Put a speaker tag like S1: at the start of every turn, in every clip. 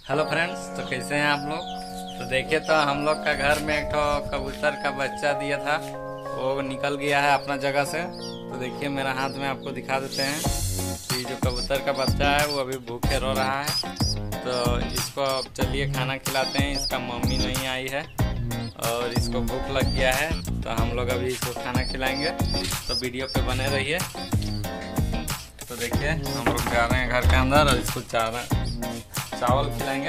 S1: Hello friends, तो कैसे हैं आप लोग। तो देखिए, तो हम लोग का घर में एक कबूतर का बच्चा दिया था, वो निकल गया है अपना जगह से। तो देखिए मेरा हाथ में आपको दिखा देते हैं कि जो कबूतर का बच्चा है वो अभी भूखे रो रहा है। तो इसको अब चलिए खाना खिलाते हैं। इसका मम्मी नहीं आई है और इसको भूख लग गया है, तो हम लोग अभी इसको खाना खिलाएंगे। तो वीडियो पे बने रहिए। तो देखिए हम लोग जा रहे हैं घर के अंदर और इसको चावल खिलाएंगे।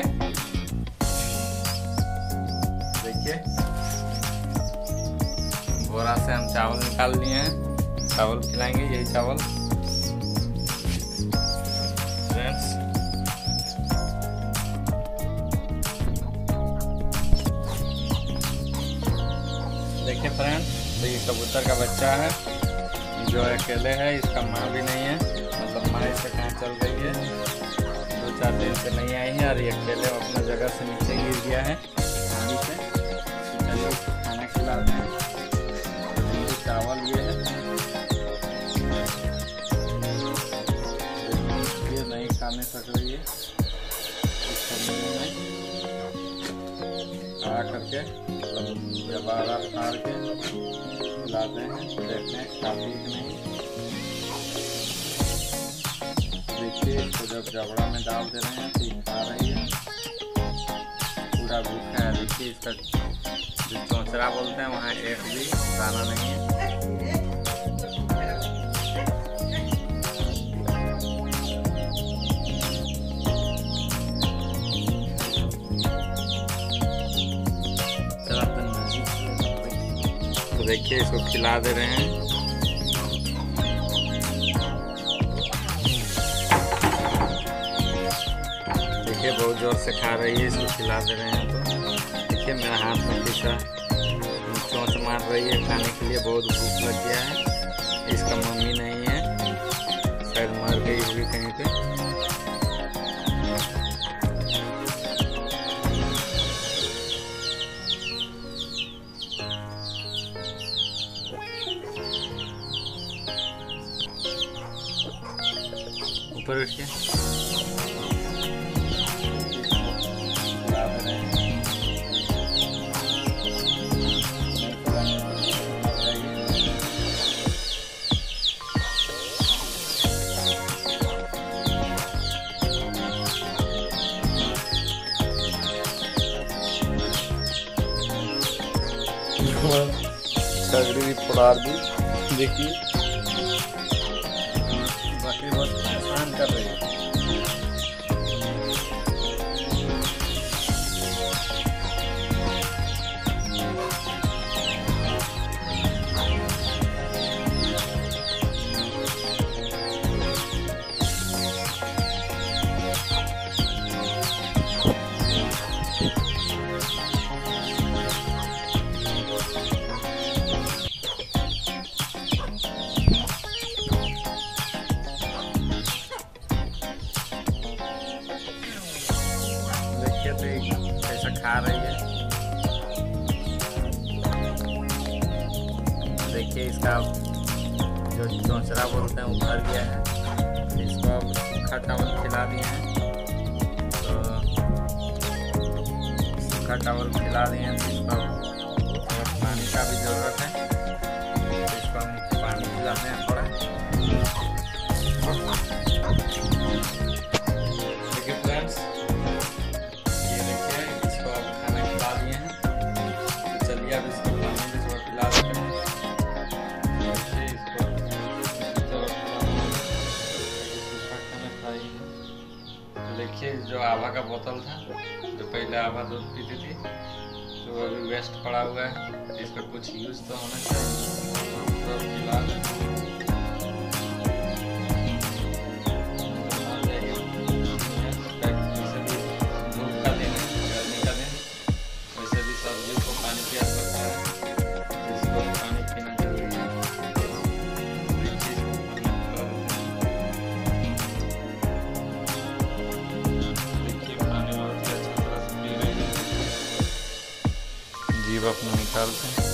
S1: देखिए बोरा से हम चावल निकाल लिए हैं, चावल खिलाएंगे। यही चावल फ्रेंड्स। देखिए फ्रेंड्स, तो ये कबूतर का बच्चा है जो अकेले है। इसका माँ भी नहीं है, मतलब माँ इसे कहाँ चल गई है, 2-4 दिन से नहीं आई है और ये अकेले अपना जगह से नीचे गिर गया है पानी से। चलिए इसको खाना खिलाते हैं। ये चावल ये है, ये नहीं खाने सक रही है। इसको खड़ा करके जबारा फाड़ के खिलाते हैं, देखते हैं खाती कि नहीं। देखिए इसको जब जबड़ा में डाल दे रहे हैं तो ये खा रही है, पूरा भूखा है। देखिए इसका जो चौंचरा बोलते हैं वहाँ एक भी दाना नहीं है। तो देखिए इसको खिला दे रहे हैं। देखिए बहुत जोर से खा रही है, इसको खिला दे रहे हैं। तो देखिए मेरा हाथ में कैसा चोंच मार रही है खाने के लिए, बहुत भूख लग गया है। इसका मम्मी नहीं है, शायद मर गई होगी कहीं पे। ऊपर उठिए। सगड़ी भी फुड़ा दी। देखिए बाकी बहुत परेशान कर रही है। कैसा खा रही है, देखिए इसका जो चौंचरा बोलते हैं वो भर गया है। इसको अब सूखा चावल खिला दिए हैं। तो सूखा चावल खिला दिए हैं, तो इसको पानी का भी ज़रूरत है। तो इसको हम पानी खिलाते हैं थोड़ा। देखिए फ्रेंड्स, देखिए जो आभा का बोतल था, जो पहले आभा दूध पीती थी, तो अभी वेस्ट पड़ा हुआ है। इसका कुछ यूज तो होना चाहिए। तो फिलहाल धूप का दिन है, गर्मी का दिन, वैसे भी सब्जियों को पानी की आवश्यकता है, इसको पानी पीना जरूरी है। जीभ अपना निकालते हैं।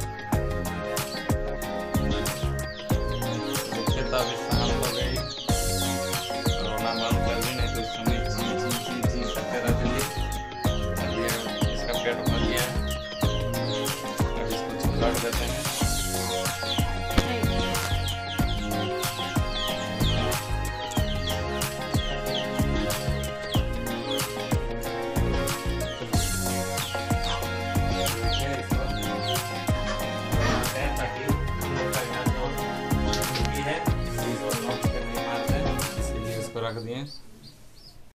S1: देखिए तो अभी शाम हो गई, रख देते हैं।